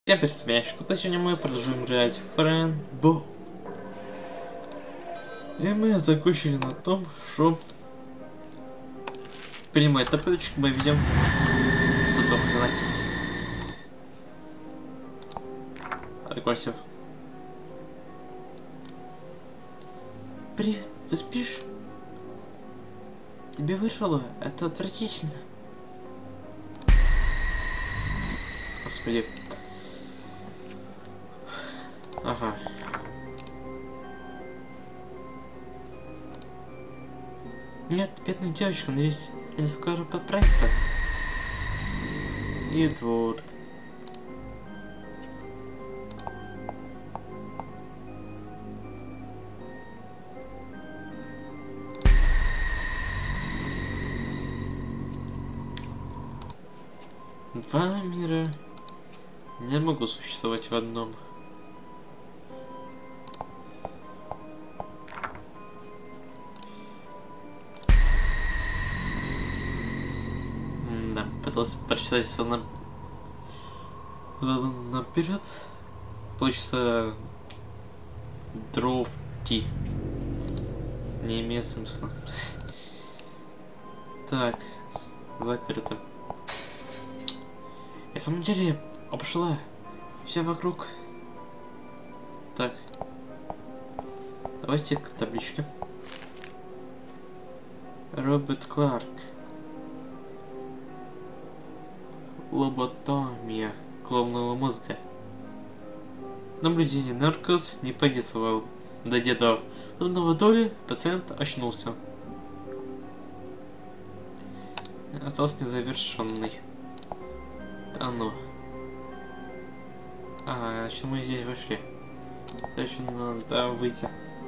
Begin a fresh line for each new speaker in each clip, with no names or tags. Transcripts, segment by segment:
Всем привет, сегодня мы продолжим играть в Фрэнбоу. И мы закончили на том, что принимает табличку мы видим зато хренатик. Откройся. Привет, ты спишь? Тебе вырвало? Это отвратительно. Господи. Ага. Нет, бедная девочка, но ведь не скоро поправится. Эдвард. Два мира не могут существовать в одном. Да, пытался прочитать это наперед. Получится дрофти. Не имеет смысла. Так, закрыто. На самом деле обошла все вокруг. Так, давайте к табличке. Роберт Кларк. Лоботомия головного мозга. Наблюдение наркоз не подействовал. Дойдя до лунного доли, пациент очнулся. Остался незавершенный. Да ну. А что мы здесь вышли? Еще надо выйти.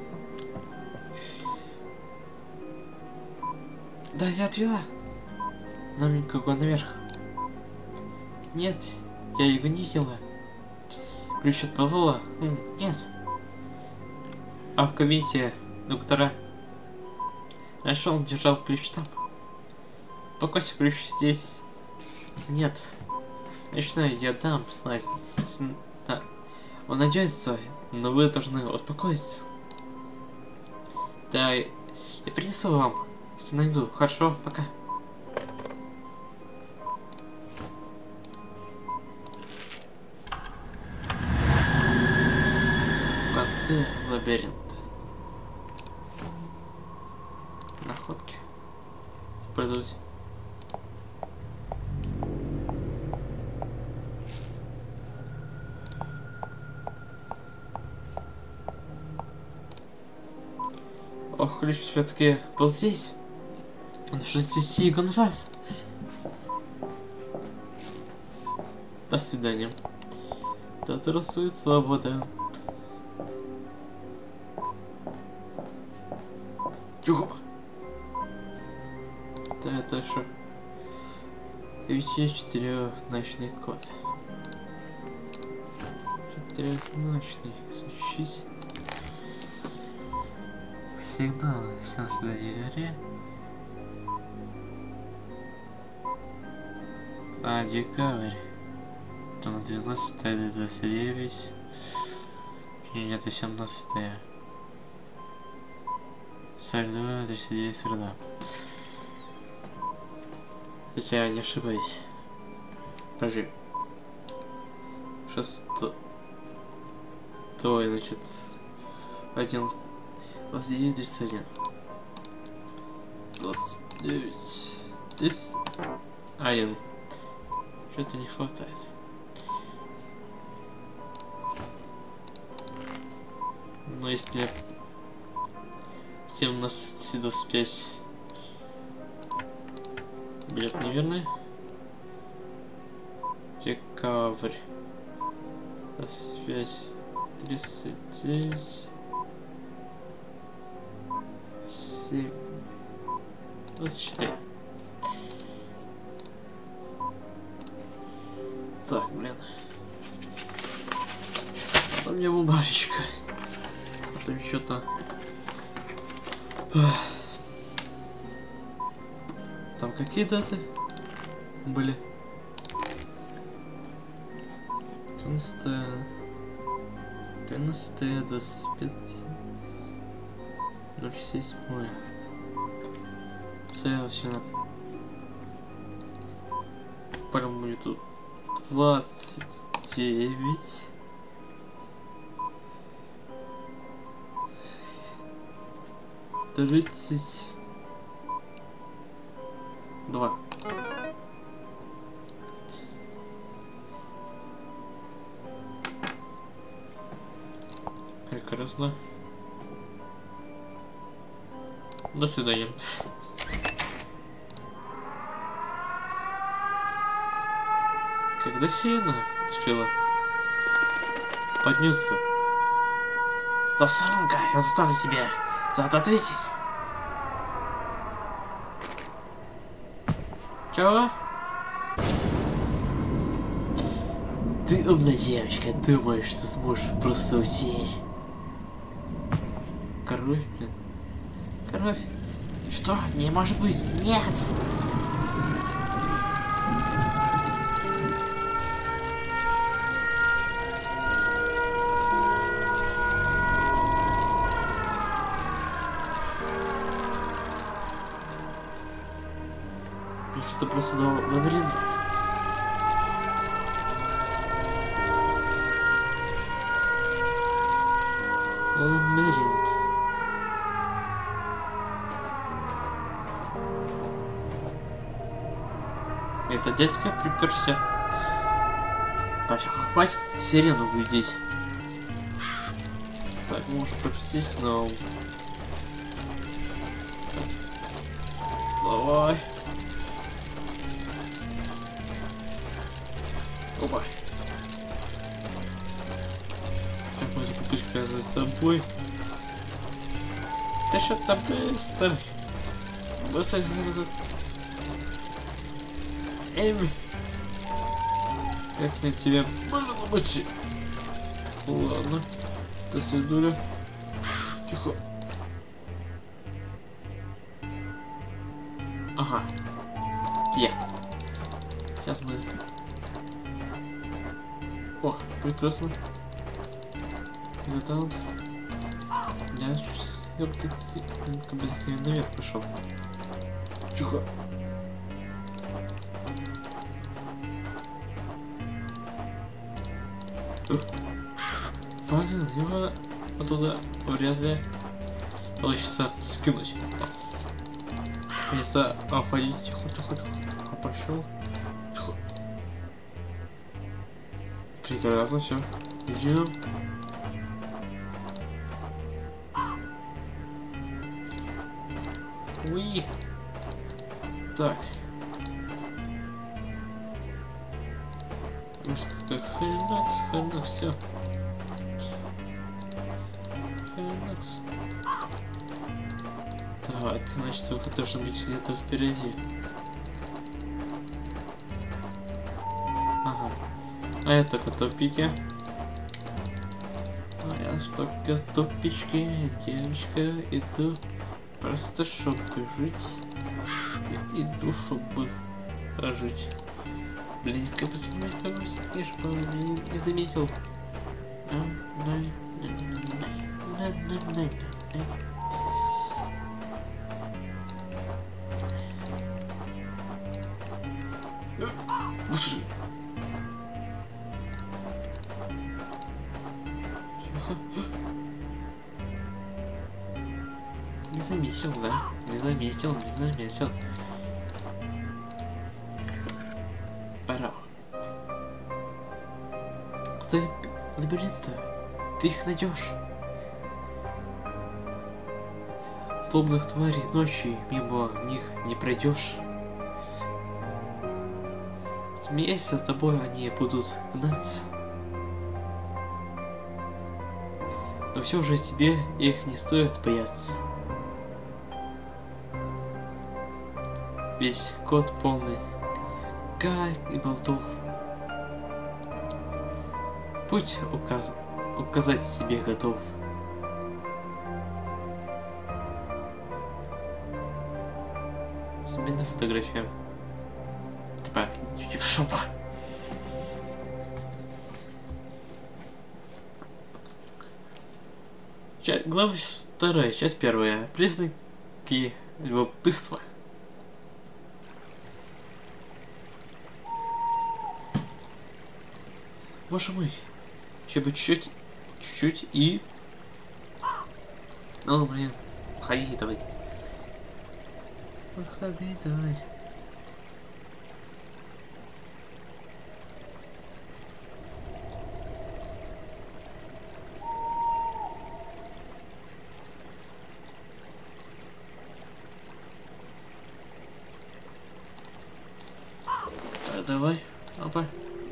Да, я отвела. Новенького наверх. Нет, я его не видела. Ключ от Павла? Нет. А в кабинете доктора? Раньше он держал ключ там. Покойся, ключ здесь. Нет. Конечно, я дам знать. Да. Он надеется, но вы должны успокоиться. Да, я принесу вам. Если найду. Хорошо, пока. В конце лабиринт. Находки. Использовать. Ох, ключ все-таки был здесь. Он же здесь Гонзалес. До свидания. Да здравствует свобода. Тихо. Да это что? Ведь есть четырехзначный код. Четырехзначный. Случись. Сигнал сейчас на декабре. А, декабрь. То на 12 до 29. И нет, 17. Среда, 39 среда. Если я не ошибаюсь. Подожди. 6. Значит. 11. 29, 31. 29. 10. 1. Что-то не хватает. Но если 17 25 билет неверный. Декабрь. 25 39 7 24. Так, блин. А у меня бумажечка. А там что-то. Там какие даты были? 14, 13, 25, 07. Следовательно, по-моему, будет тут 29. 32. Прекрасно. До свидания. Когда сирена успела подняться? Лосанка, я заставлю тебя за это ответить. Чего? Ты умная девочка, думаешь, что сможешь просто уйти? Кровь, блин. Кровь? Что? Не может быть! Нет! Что-то просто до лабиринта. Лабиринт. Это дядька приперся. Да все, хватит сирену выйдись. Так, можешь пропустить снова. Давай. Опа. Так, моя попытка за тобой. Ты что там быстро? Быстро тут. Эми. Как на тебя можно быть? Ладно. До свидуля. Тихо. Ага. Сейчас мы... О, прекрасно. Это я бы ты наверх пошел. Тихо. Блин, его оттуда вряд ли получится скинуть. Если обходить тихо. А пошел. Прекрасно, все. Идем. Уи. Так. Хренакс, все. Хренакс. Так, значит, выход должен быть где-то впереди. Ага. А я только тупики. А я только тупички, девочка, иду просто чтобы жить. Я иду, чтобы прожить. Блин, как посмотреть, я же, по-моему, не заметил. Быстрее. Не заметил, да? Не заметил. Пора. Стой, лабиринты. Ты их найдешь. Злобных тварей ночи мимо них не пройдешь. Смеясь за тобой, они будут гнаться. Но все же тебе их не стоит бояться. Весь кот полный гаек и болтов. Путь указать себе готов. Семейная фотография. Типа, иди в шопу. Глава 2, часть 1. Признаки любопытства. Боже мой. Еще бы чуть-чуть и... Ну, блин. Выходи давай. Выходи давай. Давай, опа.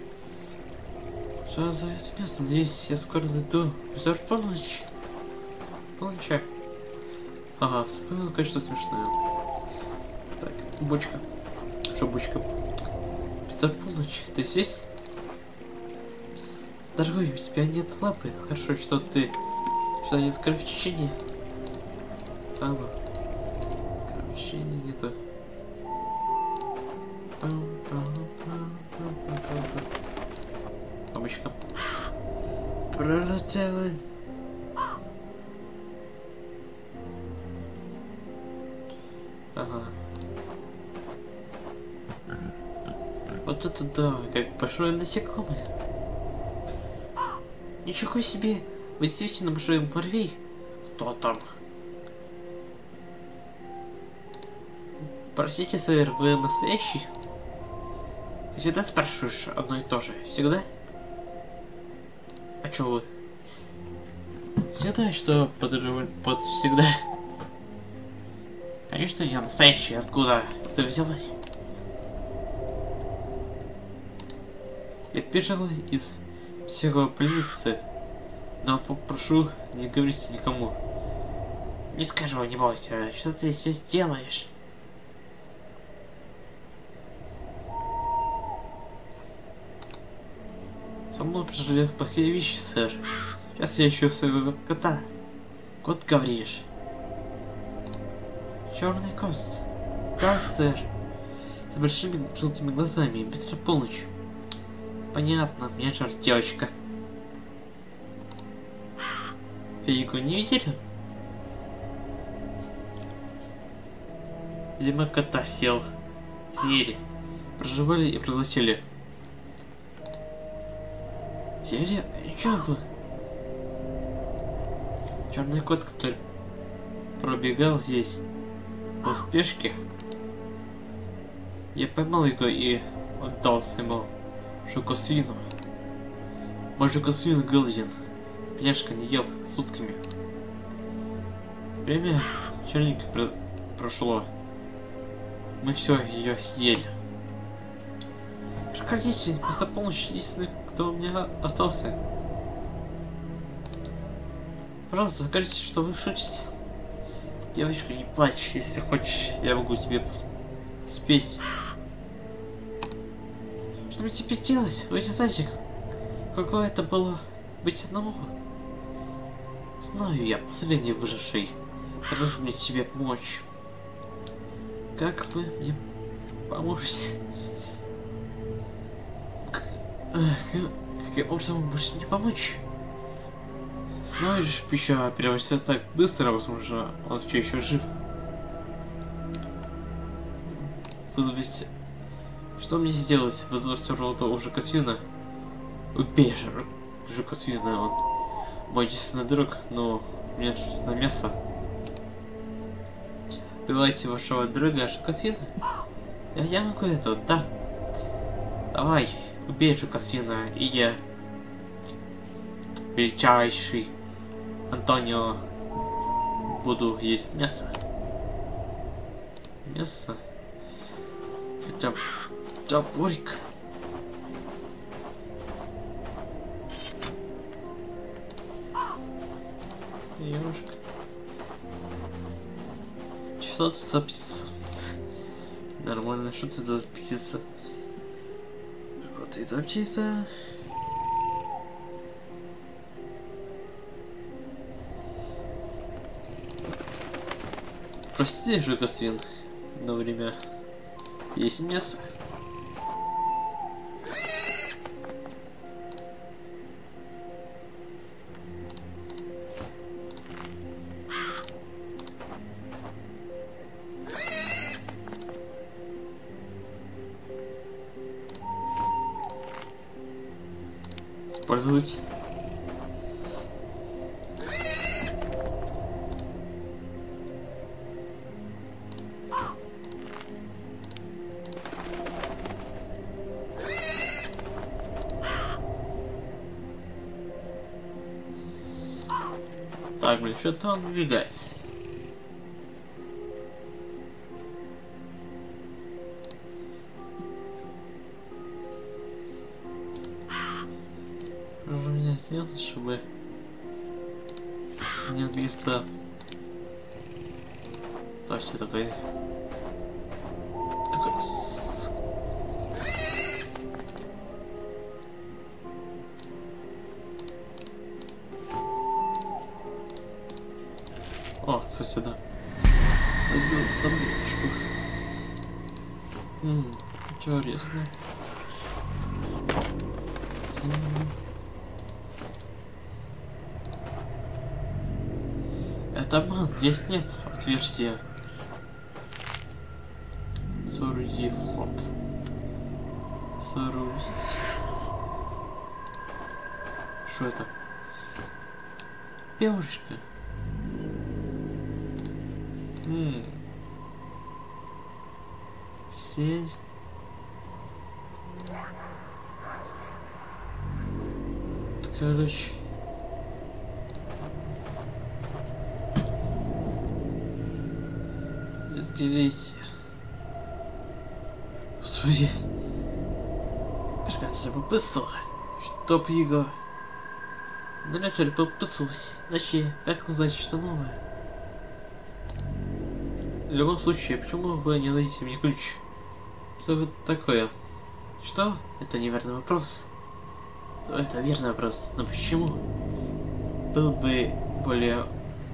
Что за это место? Надеюсь, я скоро дойду. Без полночи. Полночи. Ага, вспомнил кое-что смешное. Так, бочка. Что бочка? Без полночи. Ты здесь? Дорогой, у тебя нет лапы. Хорошо, что ты... Что нет кровотечения. Да ну. Кровотечения нету. Бабочка. Пролетела. Ага. Вот это да, как большое насекомое. Ничего себе! Вы действительно большой муравей? Кто там? Простите, сэр, вы настоящий? Ты всегда спрашиваешь одно и то же? Всегда? А чё вы? Всегда что под всегда? Конечно, я настоящий. Откуда ты взялась? Я бежала из психопольницы, но попрошу не говорить никому. Не скажу, не бойся. Что ты здесь делаешь? Со мной произошли плохие вещи, сэр. Сейчас я ищу своего кота. Кот, говоришь? Черный кот. Да, сэр. С большими желтыми глазами, быстро полночь. Понятно, мне жаль, девочка. Ты его не видели? Видимо, кота съел. Съели. Проживали и проглотили. Зелье? И чё вы? Черный кот, который пробегал здесь в спешке. Я поймал его и отдал своему жукосвину. Мой жукосвин голоден. Пляшка не ел сутками. Время черника прошло. Мы все ее съели. Прекратите, вместо полночи единственный, кто у меня остался. Пожалуйста, скажите, что вы шутите. Девочка, не плачь, если хочешь, я могу тебе спеть. Что мне теперь делать? Вы не знаете, какое это было быть одному? Знаю я, последний выживший. Прошу мне тебе помочь. Как вы мне поможете? Каким образом вы можете мне помочь? Знаешь, пища переводится так быстро, возможно, он все еще жив. Вызвать... Что мне сделать? Вызвать робота у жукосвина? Убей же жукосвина, он мой единственный друг, но мне нужно мясо. Убивайте вашего друга жукосвина? Я могу это, да. Давай, убей жукосвина, и я... Величайший Антонио буду есть мясо. Мясо? Это топорик. Ёшка. Что тут за птица? Нормально, что это за птица? Вот эта птица. Простите, жукосвин, но время есть мясо. использовать. Так, блин, что-то он двигается. Что же меня сделать, чтобы снять место? Точно такой. О, кстати, да. Убил таблеточку. Интересно. Это обман, здесь нет отверстия. Сооруди вход. Соорудить. Что это? Перышко. Сеть. Короче. Изгились. Господи. Прекратили попысу. Чтоб его. Начали попысывать. Иначе, как узнать, что новое? В любом случае, почему вы не дадите мне ключ? Что это такое? Что? Это неверный вопрос. Это верный вопрос, но почему? Был бы более...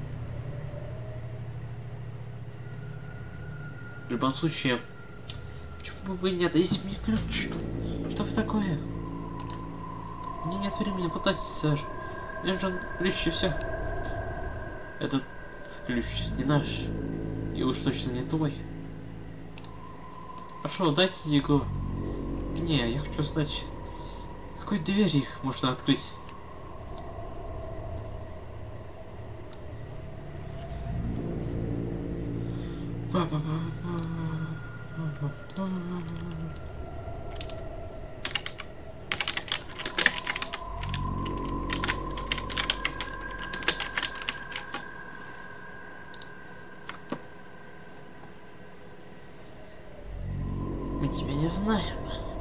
В любом случае, почему вы не дадите мне ключ? Что вы такое? Мне нет времени пытать, сэр. Мне нужен ключ и все. Этот ключ не наш. И уж точно не твой. Прошу, дайте его. Не, я хочу знать, какой дверь их можно открыть. Мы тебя не знаем.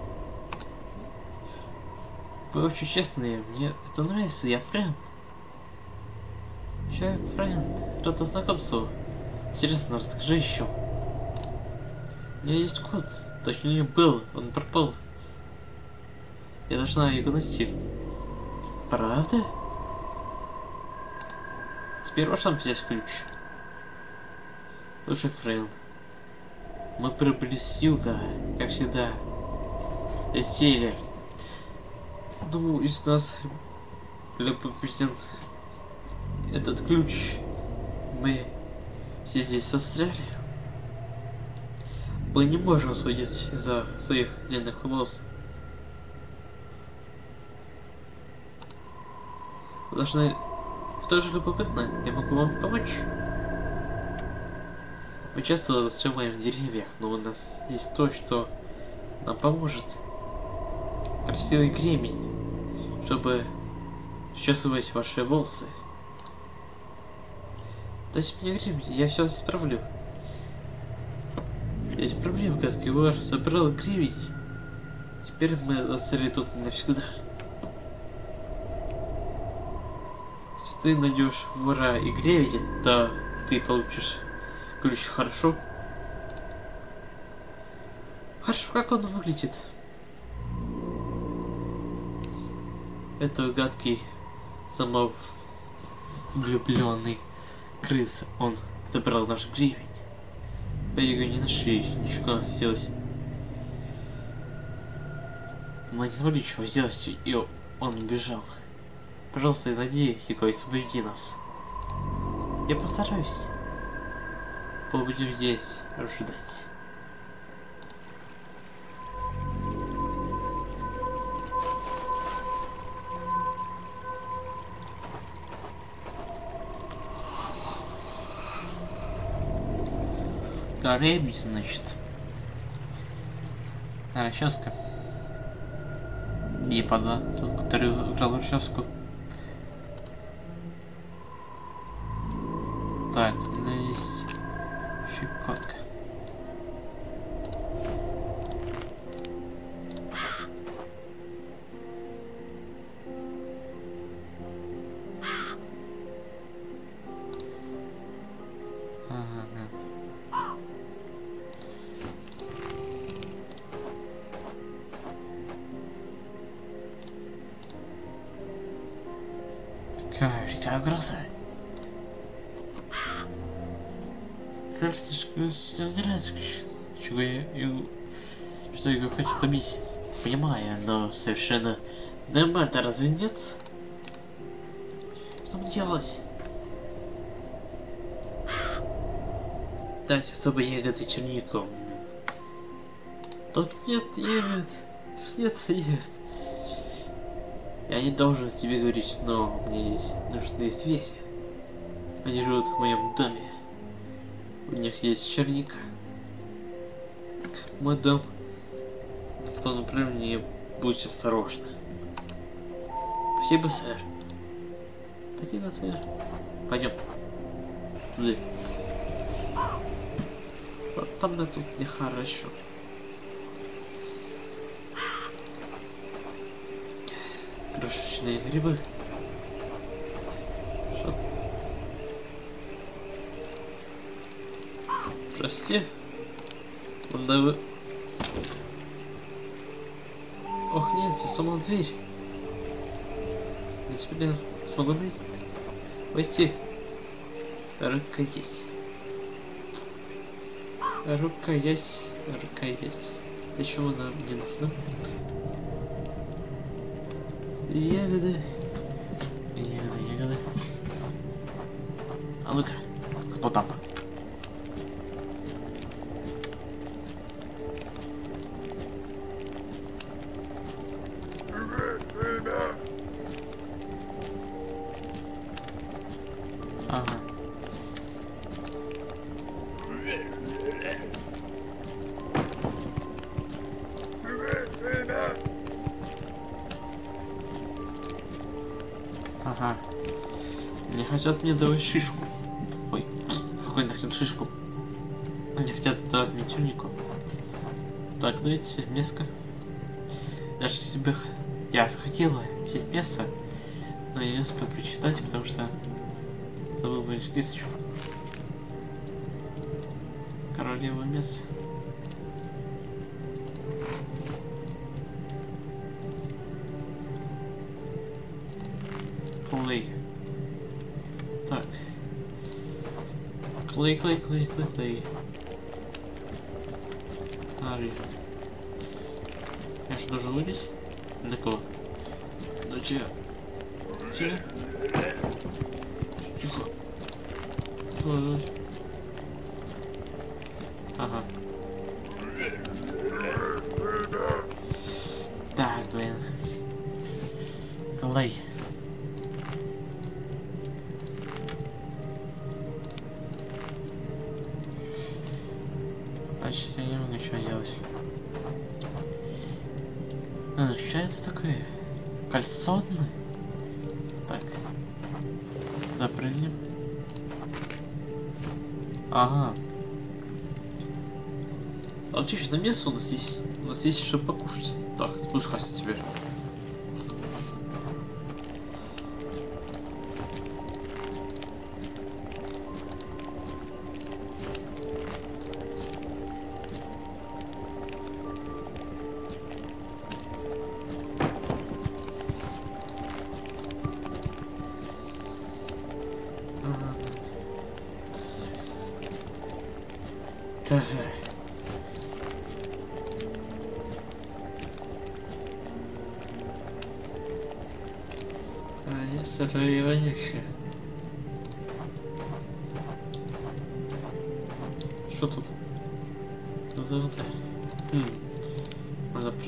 Вы очень честные, мне это нравится, я Фрэнд. Человек Фрэнд, рада знакомству. Интересно, расскажи еще. У меня есть кот, точнее был, он пропал. Я должна его найти. Правда? Теперь можешь нам взять ключ? Слушай, Фрэнд. Мы прибыли с юга, как всегда. Летели. Думаю, из нас любопытен этот ключ. Мы все здесь застряли. Мы не можем судить из-за своих длинных волос. Вы должны... Вы тоже любопытны? Я могу вам помочь? Мы часто застреваем в деревьях, но у нас есть то, что нам поможет. Красивый кремень, чтобы счесывать ваши волосы. Дайте мне кремень, я все исправлю. Есть проблема, гадкий вор забрал кремень. Теперь мы застряли тут навсегда. Если ты найдешь вора и кремень, то ты получишь ключ, хорошо? Хорошо, как он выглядит? Это гадкий, самовлюбленный крыс. Он забрал наш гривень. Мы его не нашли, ничего сделать. Мы не смогли ничего сделать, и он бежал. Пожалуйста, найди его и освободи нас. Я постараюсь. Будем здесь ожидать. Гребень, значит. Расческа. Не пода, тот, который украл расческу. Так, у меня есть щекотка. Какая краса! Карточка не нравится, чего что его хочет убить. Понимаю, но совершенно нормально, разве нет? Что мне делать? Дать особо ягоды чернику. Тут нет ягод. Нет ягод. Я не должен тебе говорить, но мне есть нужные связи. Они живут в моем доме. У них есть черника. Мой дом в том направлении, будь осторожна. Спасибо, сэр. Спасибо, сэр. Пойдем. Туда. Вот там мне тут нехорошо. Крошечные грибы. Что? Прости. Вы... Ох, нет, я сама дверь. Я теперь смогу войти. Рука есть. Рука есть. Рука есть. Для чего она мне нужна? Ягоды. Ягоды. А ну-ка, кто там? Ага. Ага. Не хотят мне давать шишку. Ой, какой нахрен шишку? Не хотят давать мне чернику. Так, дайте мяско. Даже если я захотела взять мясо, но я не успел прочитать, потому что забыл мою кисточку. Королева мяса. Клей. Так. Клей. Ари. Я что, должен вылезть? На кого? Ну че? Че? Тихо. Ага. Так, блин. Клей. Значит, я не могу ничего делать. А, что это такое? Кальсонный? Так. Запрыгнем. Ага. Отлично место у нас здесь. У нас есть что покушать. Так, спускайся теперь. Так. Они сырые. Что тут? Золото. Надо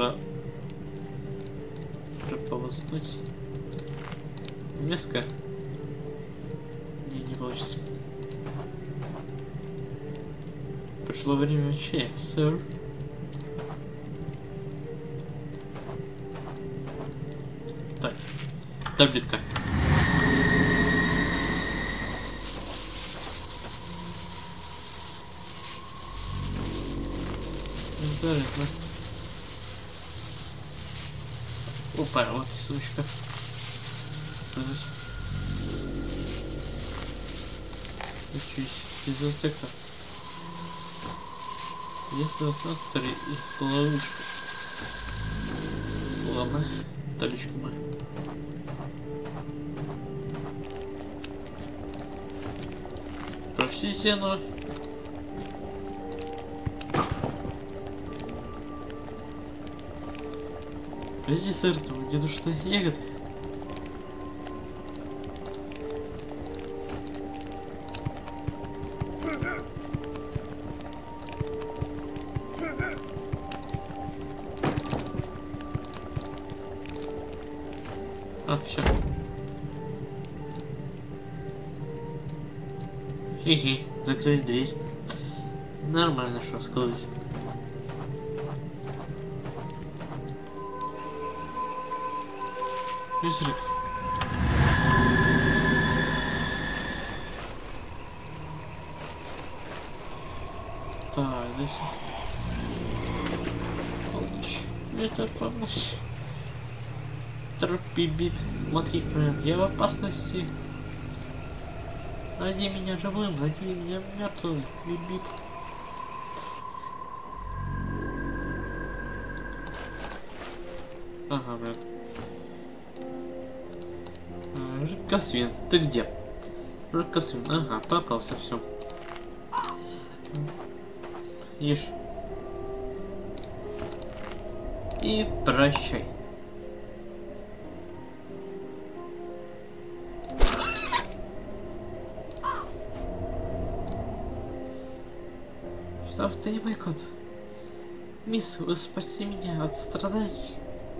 прополоснуть. Мяско. Не получится. Пришло время чая, сэр. Так, таблетка. Интересно. Опа, вот сучка. Учись, дезинсектор. Есть дезинсектор и ловушка. Ладно, табличку мы. Простите, но... Подожди, сэр, там дедушка ягоды. А, все. Хе-хе, закрыть дверь. Нормально, что сказать. Мистерик. Так, дальше. Помощь. Это помощь. Бип-бип. Смотри, Фрэн, я в опасности. Найди меня живым, найди меня мертвым. Бип-бип. Ага, блин. Жидкосвин, ты где? Жидкосвин, ага, попался, все. Ешь. И прощай. Что ты не мой кот? Мисс, вы спасли меня от страданий.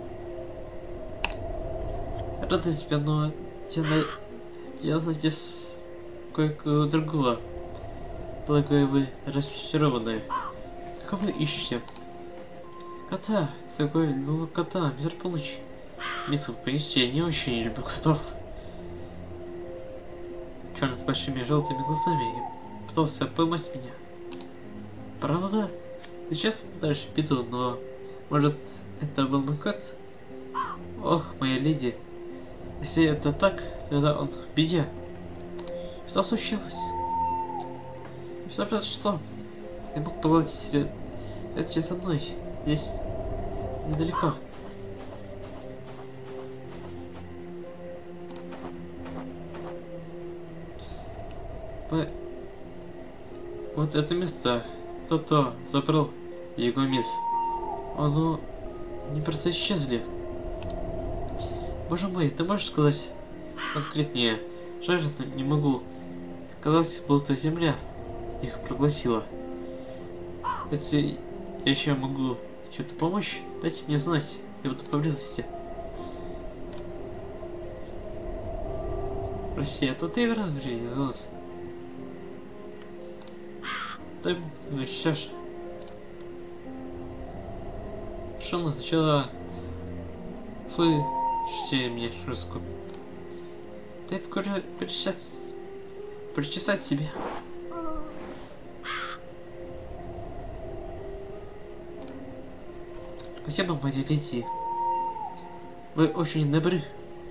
Рада тебя, но я здесь кое-кого другого. Полагаю, вы разочарованы. Кого вы ищете? Кота, такой любого кота, мистер Полночь. Мисс, вы понимаете, я не очень люблю котов. Черный с большими желтыми глазами и пытался поймать меня. Правда? Ты сейчас дальше беду, но может это был мой кот? Ох, моя леди. Если это так, тогда он в беде. Что случилось? Что произошло? Я мог поладить это за мной. Здесь недалеко. Вот это место кто-то забрал его, мисс. Оно не просто исчезли. Боже мой, ты можешь сказать конкретнее? Жаль, не могу. Казалось, будто земля их проглотила. Если я еще могу чем-то помочь, дайте мне знать, я буду поблизости. Прости, это ты играл в жизни за нас? Дай мне сейчас. Что начала? Слышите меня, шерстку? Дай причесать себе. Спасибо, моя леди. Вы очень добры.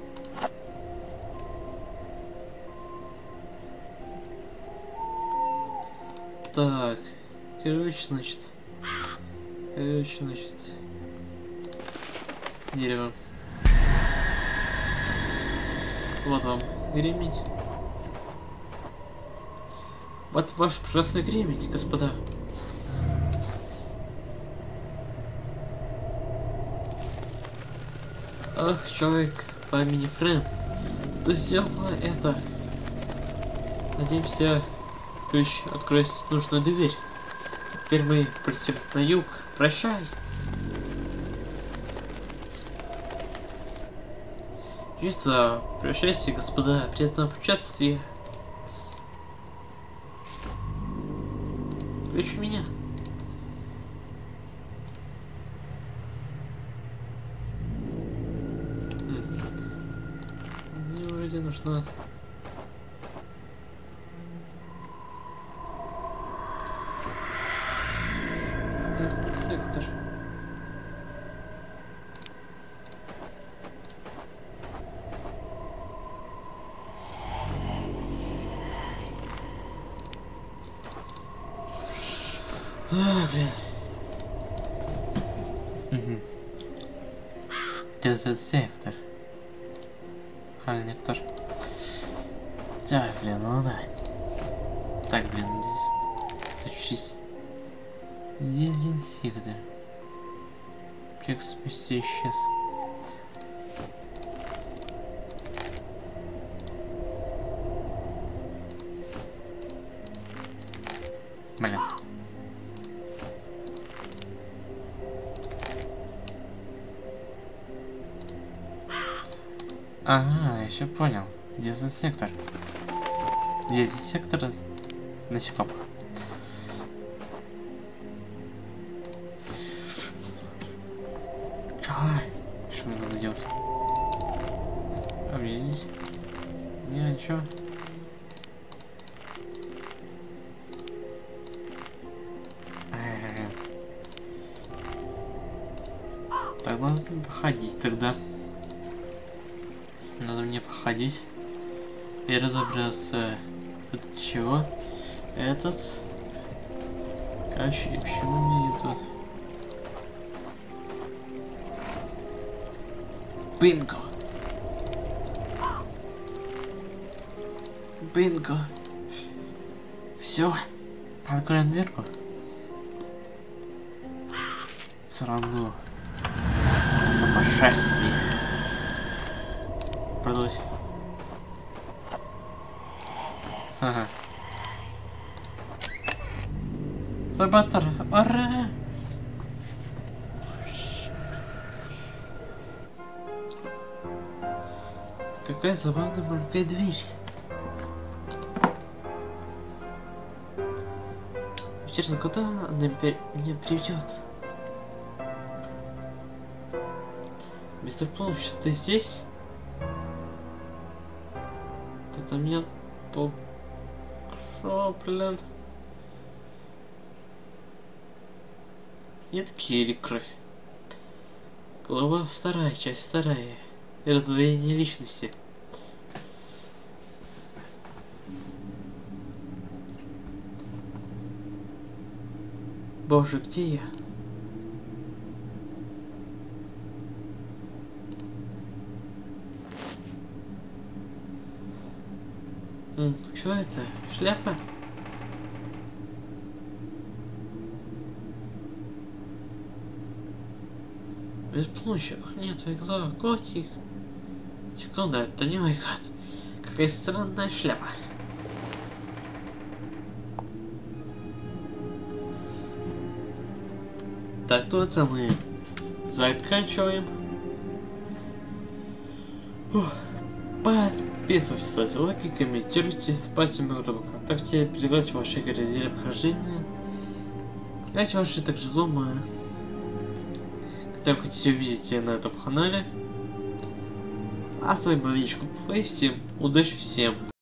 Так, короче, значит, дерево. Вот вам ремень. Вот ваш прекрасный ремень, господа. Ах, человек по имени Фрэн, ты сделала это. Надеемся, ключ откроет нужную дверь. Теперь мы полетим на юг. Прощай. Чисто, прощайте, господа, приятного путешествия. Ключ у меня. Мне вроде нужна. Сектор. Блин. Дезинсектор. Коллектор. Так, блин, ну да. Так, блин, здесь... Точись. Дезинсектор. Текст почти исчез. Блин. Ага, еще понял. Дезинсектор. Дезинсектор насекомых. Что мне надо делать? А мне есть? Не, ничего. Так, надо походить тогда. Надо мне походить и разобраться, от чего этот. Короче, почему мне это. Бинго! Бинго! Все, откроем дверку. Все равно сумасшествие. Продалось. Ага. Саботар, ура! Какая забавная маленькая дверь. Интересно, куда она меня приведет? Мистер Плович, ты здесь? Это меня только шо, блин. Нет или кровь. Глава 2, часть 2. Раздвоение личности. Боже, где я? Что это? Шляпа? Без помощи. Нет, глава, котик. Секунда, это не мой хат. Какая странная шляпа. Так, то-то мы заканчиваем. Подписывайтесь, ставьте лайки, комментируйте, спайте мой ВКонтакте, передавайте ваши грязные обхождения. Кстати, ваши также зомы, которые хотите увидеть на этом канале. А с вами был Личко, и всем удачи всем.